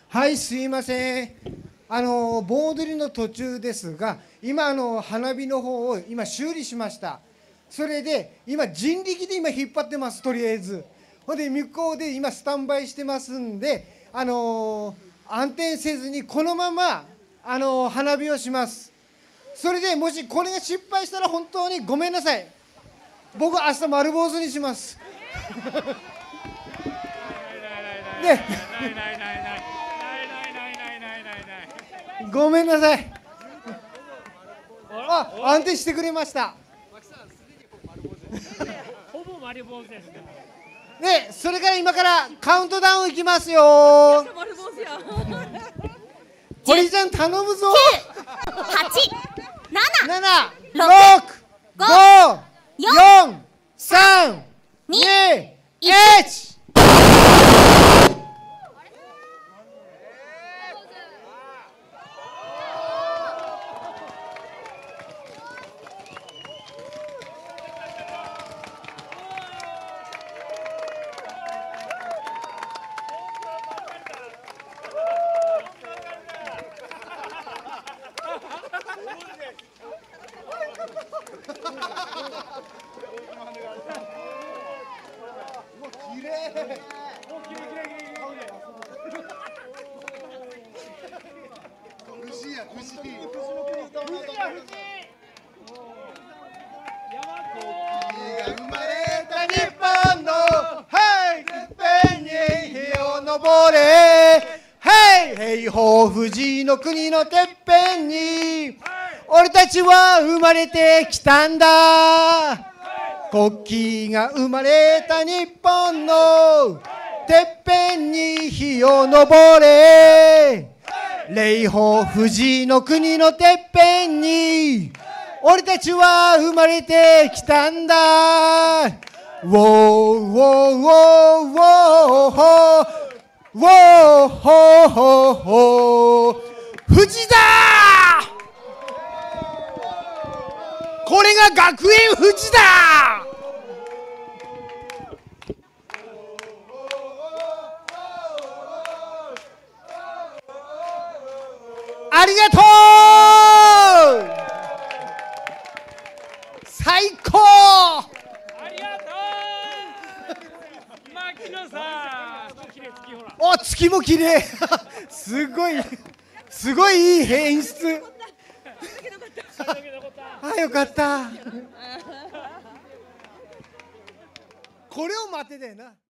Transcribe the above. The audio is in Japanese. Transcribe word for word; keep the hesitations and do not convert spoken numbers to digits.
はい、すいません。あの盆踊りの途中ですが、今あの花火の方を今修理しました。それで今人力で今引っ張ってます。とりあえず。ほんで向こうで今スタンバイしてますんで、あの安定せずにこのままあの花火をします。それでもしこれが失敗したら本当にごめんなさい。僕明日丸坊主にします。で、ごめんなさい。あ、安定してくれました。 ほぼ丸坊主ですね。 で、それから今からカウントダウンいきますよ。堀ちゃん頼むぞ。 はち、なな、 なな、 ろろく、ご、 よよん、さん、に、いち。生まれた日本のはいてっぺんに日を昇れはい平方富士の国のてっぺんに俺たちは生まれてきたんだ。国旗が生まれた日本のてっぺんに日を昇れ霊峰富士の国のてっぺんに俺たちは生まれてきたんだ。ウォーウォーウォーウォーホーウォーホーホーホー富士だー。これが学園富士だ。ありがとう。最高。 ありがとう。牧野さん。綺麗月ほら。 お、月も綺麗。すごい、すごいいい演出。あ、よかった。これを待ってたよな。